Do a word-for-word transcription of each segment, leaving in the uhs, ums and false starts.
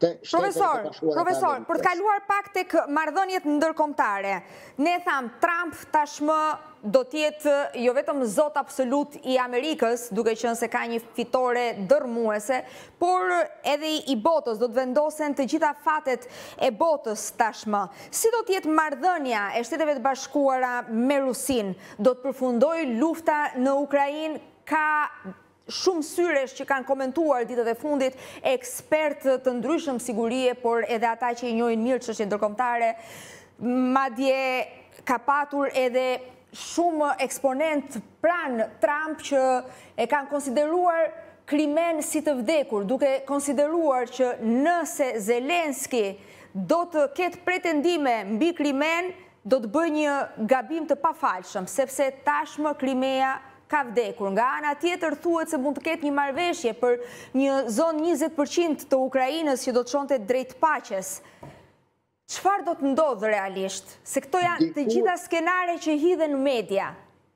të Shtetet e Profesor, Bashkuara të profesor, Amerikës. për të kaluar pak tek marrëdhëniet ndërkombëtare, ne tham Trump tashmë do t'jetë jo vetëm zot absolut i Amerikës, duke qenë se ka një fitore dërmuese, por edhe i botës, do të vendosen të gjitha fatet e botës tashmë. Si do t'jetë marrëdhënia e Shteteve të Bashkuara me Rusin? Do të përfundojë lufta në Ukrainë? Ka shumë syresh që kanë komentuar ditët e fundit, ekspertë të ndryshëm sigurie, por edhe ata që i njohin mirë çështjen ndërkombëtare, madje ka patur edhe shumë eksponent pranë Trump që e kanë konsideruar Krimen si të vdekur, duke konsideruar që nëse Zelenski do të ketë pretendime mbi Krimen, do të bëjë një gabim të pafalshëm, sepse tashmë Krimea ka vdekur. Nga ana tjetër thuhet se mund të ketë një marrëveshje për një zonë njëzet përqind të Ukrainës që do të çonte drejt paqes. Çfarë do të ndodhë realisht? Se këto janë të gjitha skenare që hidhen në media.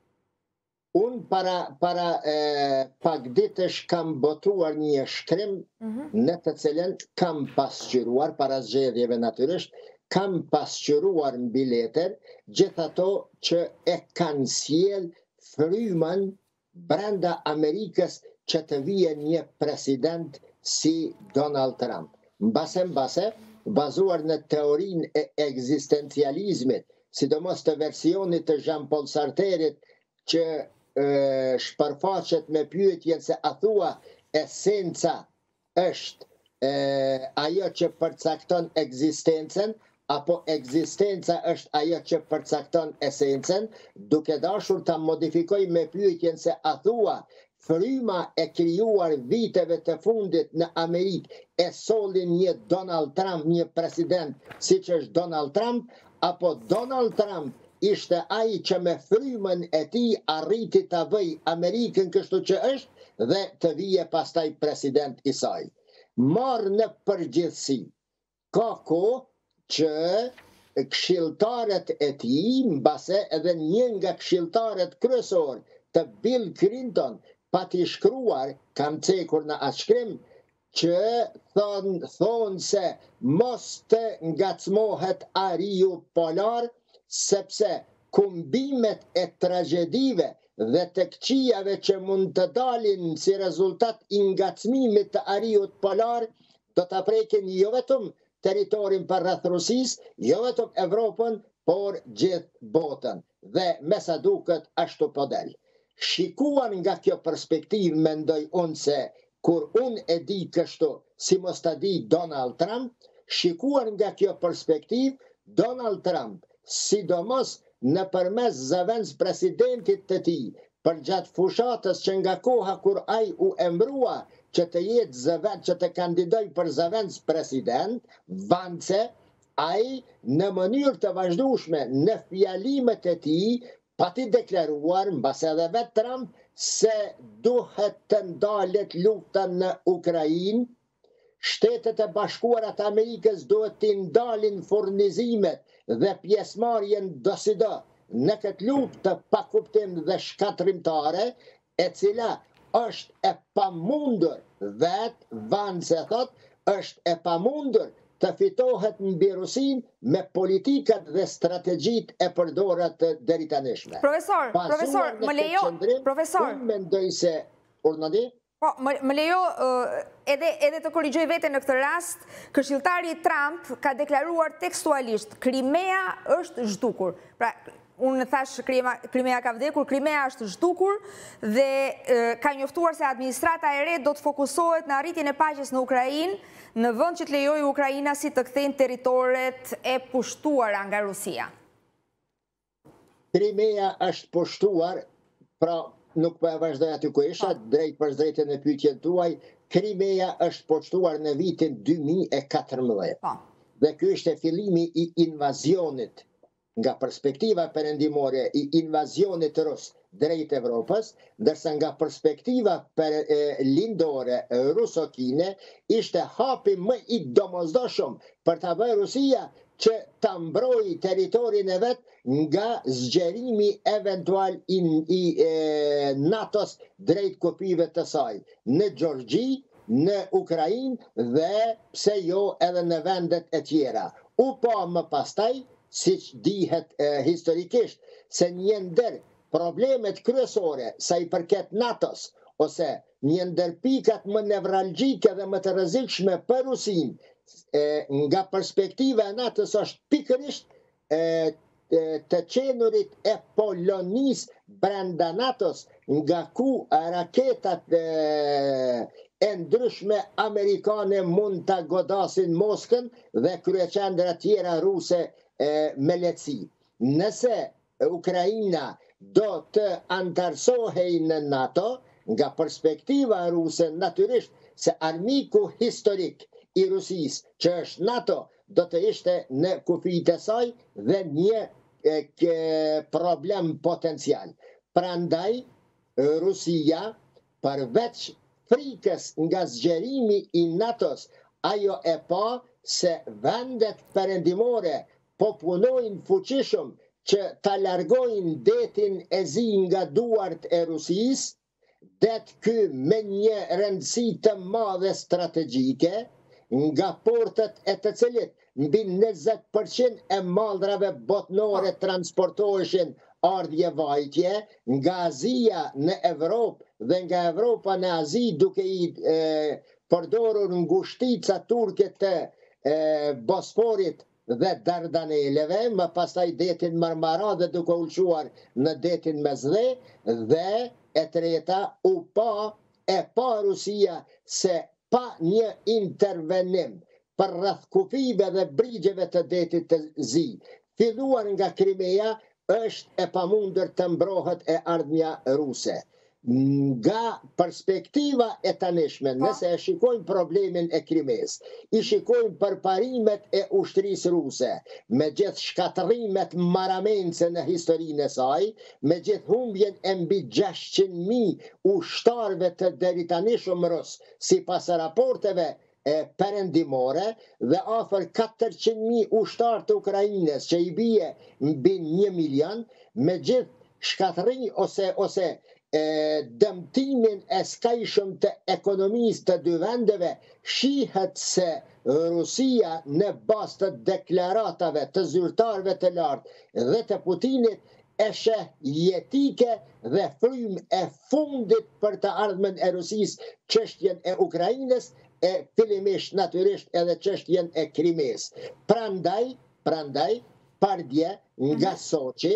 Unë para, para e, pak ditësh kam botuar një shkrim mm-hmm. në të cilën kam pasqyruar, para zgjedhjeve natyrisht, kam pasqyruar mbi letër gjithë ato që e kanë sjell frymën brenda Amerikës që të vijë një president si Donald Trump. Mbase mbase, bazuar në teorinë e ekzistencializmit, sidomos të versionit të Jean-Paul Sartreit që e, shpërfaqet me pyetjen se a thua esenca është e, ajo që përcakton ekzistencën, apo ekzistenca është ajo që përcakton esencën, duke dashur ta modifikoj me pyetjen se a thua fryma e krijuar viteve të fundit në Amerikë e solli një Donald Trump, një president siç është Donald Trump, apo Donald Trump ishte ai që me frymën e tij arriti ta vëj Amerikën kështu që është dhe të vije pastaj president i saj. Marr në përgjithësi, ka kohë që këshilltarët e tij, mbase edhe një nga këshilltarët kryesor të Bill Clinton, pati shkruar, kam cekur në atë shkrim, që thonë thon se mos të ngacmohet ariu polar, sepse kumbimet e tragedive dhe të këqijave që mund të dalin si rezultat i ngacmimit të ariut polar, do të prekin jo vetëm teritorin për rreth Rusisë, jo vetëm Evropën, por gjithë botën. Dhe me sa duket ashtu po del. Shikuar nga kjo perspektivë, mendoj unë se kur unë e di kështu, si mos ta di Donald Trump, shikuar nga kjo perspektivë, Donald Trump, sidomos nëpërmes zëvendës presidentit të tij, për gjatë fushatës që nga koha kur ai u emërua që të jetë zëvendës, që të kandidoj për zëvendës president, Vance, ai në mënyrë të vazhdueshme në fjalimet e tij pati deklaruar, mbas edhe vetë Trump, se duhet të ndalet lufta në Ukrainë, Shtetet e Bashkuara të Amerikës duhet të ndalin furnizimet dhe pjesëmarrjen do si do në këtë luftë të pakuptim dhe shkatrimtare, e cila është e pamundur, vetë Vance thot, është e pamundur të fitohet mbi Rusin me politikat dhe strategjitë e përdorat deri tanishme. Profesor, profesor, më lejo, profesor. Unë mendoj se, urnadi? Po, më, më lejo edhe, edhe të korrigjoj veten në këtë rast, këshilltari Trump ka deklaruar tekstualisht, Krimea është zhdukur. Pra, unë thash Krimea ka vdekur, Krimea është zhdukur dhe e, ka njoftuar se administrata e re do të fokusohet në arritjen e paqes në Ukrainë, në vend që të lejojë Ukraina si të kthejnë territoret e pushtuara nga Rusia. Krimea është pushtuar, pra nuk po e vazhdoj aty ku isha, drejt për drejtën e pyetjen tuaj, Krimea është pushtuar në vitin dy mijë e katërmbëdhjetë. Dhe ky ishte fillimi i invazionit nga perspektiva perëndimore i invazionit rus drejt Evropës, ndërsa nga perspektiva për, e, lindore ruso-kine ishte hapi më i domosdoshëm për ta bërë Rusia që ta mbrojë territorin e vet nga zgjerimi eventual i, i e, NATO-s drejt kufive të saj, në Gjorgji, në Ukrainë dhe pse jo edhe në vendet e tjera. U pa më pastaj, si që dihet e, historikisht, se një ndër problemet kryesore sa i përket NATO-s, ose një ndër pikat më nevralgjike dhe më të rrezikshme për Rusin, e, nga perspektiva e NATO-s është pikërisht e, të qenurit e Polonis brenda NATO-s, nga ku raketat e, e ndryshme amerikane mund të godasin Moskën dhe kryeqendra tjera ruse e, me lehtësi. Nëse Ukraina do të antarësohej në NATO, nga perspektiva ruse, natyrisht se armiku historik i Rusis, që është NATO, do të ishte në kufijtë e saj dhe një e, problem potencial. Prandaj, Rusia, përveç frikës nga zgjerimi i NATO-s, ajo e pa se vendet perëndimore po punojnë fuqishëm që ta largojnë detin e zi nga duart e Rusis, det ky me një rëndësi të madhe strategjike, nga portët e të cilit mbi njëzet përqind e mallrave botnore transportoheshin ardhje vajtje, nga Azia në Evropë dhe nga Evropa në Azi, duke i e, përdorur ngushtica turke të e, Bosporit dhe Dardaneleve, më pastaj detin Marmara dhe duke ulquar në detin Mesdhe, dhe e treta u pa e pa Rusia se pa një intervenim për rreth kufive dhe brigjeve të detit të zi, filluar nga Krimea, është e pamundur të mbrohet e ardhmja ruse. Nga perspektiva e tanishme, nëse e shikojmë problemin e Krimes, i shikojmë përparimet e ushtrisë ruse, me gjithë shkatërimet maramense në historinë e saj, me gjithë humbjen e mbi gjashtëqind mijë ushtarëve të deri tani shumë rus, sipas raporteve e perëndimore, dhe afër katërqind mijë ushtarë të Ukrainës që i bie mbi një milion, me gjithë shkatëri ose ose e, dëmtimin e skajshëm të ekonomisë të dy vendeve, shihet se Rusia në bazë të deklaratave të zyrtarëve të lartë dhe të Putinit e sheh jetike dhe frymë e fundit për të ardhmen e Rusisë, çështjen e Ukrainës, e fillimisht natyrisht edhe çështjen e Krimes. Prandaj, prandaj, pardje nga Soçi,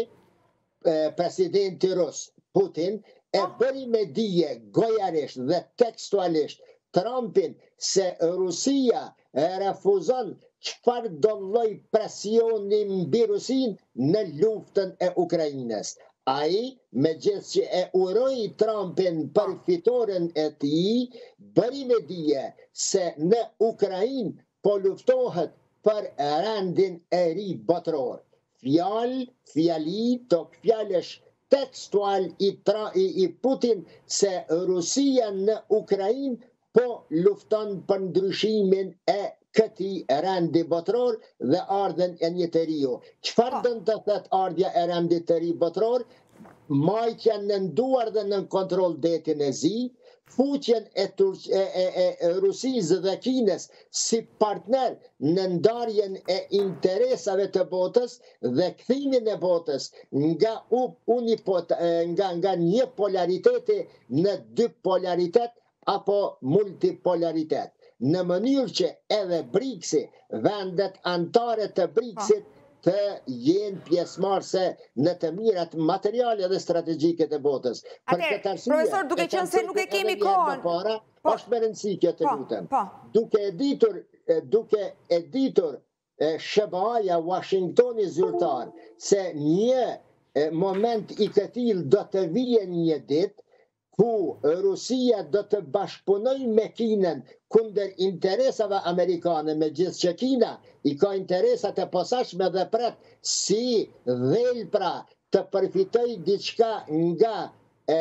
presidenti rus Putin e bëri me dije gojarisht dhe tekstualisht Trumpin se Rusia refuzon çfarë do lloj presioni mbi Rusin në luftën e Ukrainës. Ai, me gjithë që e uroi Trumpin për fitoren e tij, bëri me dije se në Ukrainë po luftohet për rendin e ri botëror. Fjalë, fjali, tok fjalesh tekstual i, tra, i, i Putin se Rusia në Ukrainë po lufton për ndryshimin e këtij rendi botëror dhe ardhen e një të riu. Çfarë do të thotë ardhja e rendit të ri botëror? Majtja në nduar dhe në kontroll detin e zi, fuqjen e, e, e, e Rusisë dhe Kinës si partner në ndarjen e interesave të botës dhe kthimin e botës nga, unipot, nga, nga një polariteti në dy polaritet apo multipolaritet. Në mënyrë që edhe BRICS-i, vendet antare të BRICS-it, të jenë pjesëmarrëse në të mirat materiale dhe strategjike të botës. Atëherë, profesor, duke qenë se nuk e kemi kohën, para, është me rëndësi kjo të lutem. Duke e ditur, duke e ditur S B A-ja, Washingtoni zyrtar, se një moment i këtil do të vijen një ditë, ku Rusia do të bashkëpunoj me Kinën kundër interesave amerikane, me gjithë që Kina i ka interesat e posaçme dhe pret si dhelpra të përfitoj diçka nga e,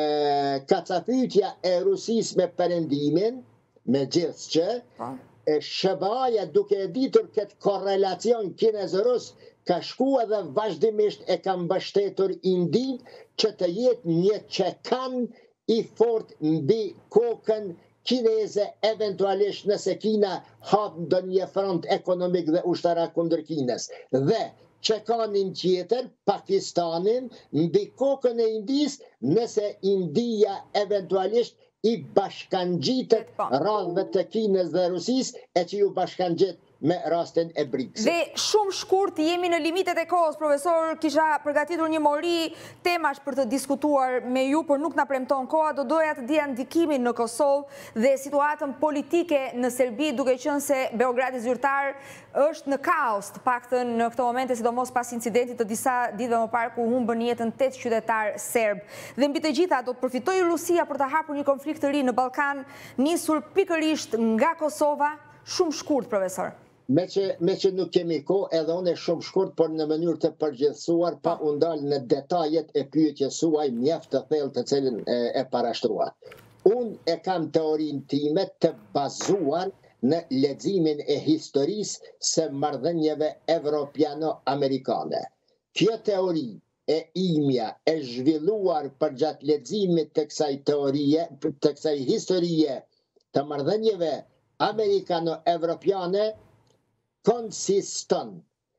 kacafytja e Rusisë me perëndimin, me gjithë që e S B A-ja duke e ditur këtë korrelacion kinez-rus, ka shkua dhe vazhdimisht e ka mbështetur Indin që të jetë një çekan i fort mbi kokën kineze eventualisht nëse Kina hap ndonjë front ekonomik dhe ushtarak kundër Kinës. Dhe çekanin tjetër, Pakistanin, mbi kokën e Indis, nëse India eventualisht i bashkangjitet radhëve të Kinës dhe Rusisë, e që ju bashkangjit me rastin e BRICS. Dhe shumë shkurt jemi në limitet e kohës, profesor, kisha përgatitur një mori temash për të diskutuar me ju, por nuk na premton koha, do doja të dija ndikimin në Kosovë dhe situatën politike në Serbi, duke qenë se Beogradi zyrtar është në kaos, të paktën në këto momente, sidomos pas incidentit të disa ditëve më parë ku humbën jetën tetë qytetar serb. Dhe mbi të gjitha do të përfitojë Rusia për të hapur një konflikt të ri në Ballkan, nisur pikërisht nga Kosova, shumë shkurt, profesor. Me që, me që nuk kemi ko, edhe unë e shumë shkurt, por në mënyrë të përgjithësuar, pa undal në detajet e pyetjes suaj mjaft të thellë të cilën e, e parashtruat. Unë e kam teorinë time të bazuar në leximin e historisë së marrëdhënieve evropiano-amerikane. Kjo teori e imja e zhvilluar përgjatë leximit të kësaj teorie, të kësaj historie të marrëdhënieve amerikano-evropiane, konsiston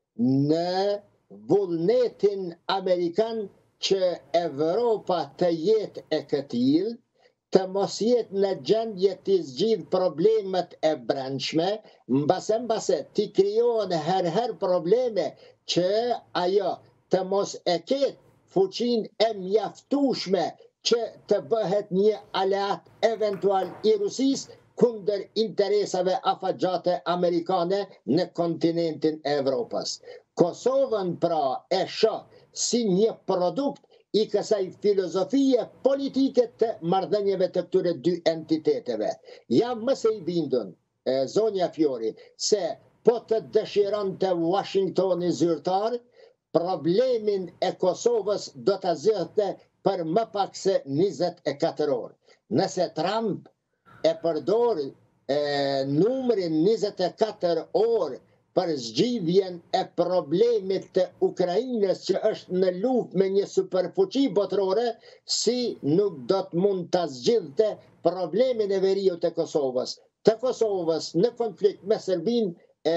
në vullnetin amerikan që Evropa të jetë e këtil, të mos jetë në gjendje të zgjidh problemet e brendshme, mbase mbase të krijohen herher probleme që ajo të mos e ketë fuqin e mjaftueshme që të bëhet një aleat eventual i Rusisë kundër interesave afatgjate amerikane në kontinentin e Evropës. Kosovën pra e shoh si një produkt i kësaj filozofie politike të marrëdhënieve të këtyre dy entiteteve. Jam më së i bindun, e, zonja Fiori, se po të dëshiron të Washingtoni zyrtar, problemin e Kosovës do të zgjidhte për më pak se njëzet e katër orë. Nëse Trump e përdor e, numrin njëzet e katër orë për zgjidhjen e problemit të Ukrainës që është në luftë me një superfuqi botërore, si nuk do të mund të zgjidhte problemin e veriut të Kosovës. Të Kosovës në konflikt me Serbin e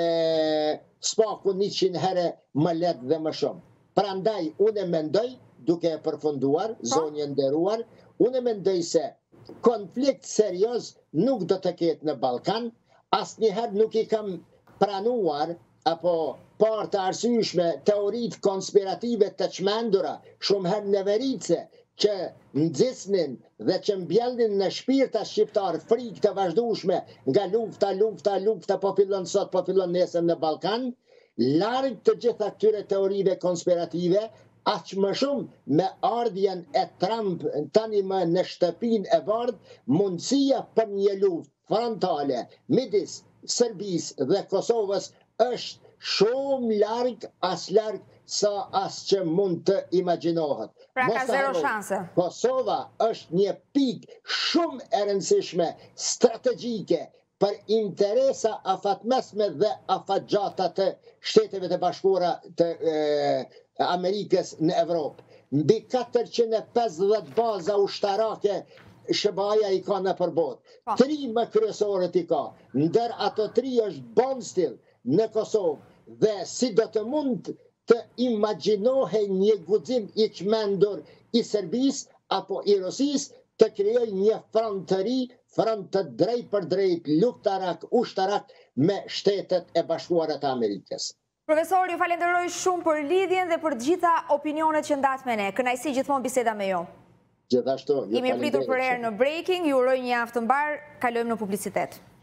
spaku njëqind herë më letë dhe më shumë. Prandaj, unë mendoj, duke e përfunduar, zonjë nderuar, unë mendoj se konflikt serios nuk do të ketë në Ballkan, asnjëherë nuk i kam pranuar apo parë të arsyeshme teoritë konspirative të çmendura, shumë herë në verice, që nxisnin dhe që mbjellnin në shpirta shqiptar frikë të vazhdueshme nga lufta, lufta, lufta, po fillon sot, po fillon nesër në Ballkan, larg të gjitha këtyre teorive konspirative, aq më shumë me ardhjen e Trump tani më në shtëpinë e bardhë, mundësia për një luftë frontale midis Serbisë dhe Kosovës është shumë larg, as larg sa as që mund të imagjinohet. Pra ka zero shanse. Kosova është një pikë shumë e rëndësishme strategjike për interesa afatmesme dhe afatgjata të Shteteve të Bashkuara të e, Amerikës në Evropë. Mbi katërqind e pesëdhjetë baza ushtarake Shëbaja i ka në përbot. Tri më kryesorët i ka. Ndër ato tri është Bonstil në Kosovë dhe si do të mund të imagjinohej një guxim i çmendur i Serbisë apo i Rusisë të krijoj një front të ri, front të drejt për drejt, luftarak, ushtarak me Shtetet e Bashkuara të Amerikës. Profesor, ju falenderoj shumë për lidhjen dhe për të gjitha opinionet që ndat me ne. Kënaqësi gjithmonë biseda me ju. Gjithashtu, ju Jemi pritur për erë në Breaking, ju uroj një javë të mbar, kalojmë në publicitet.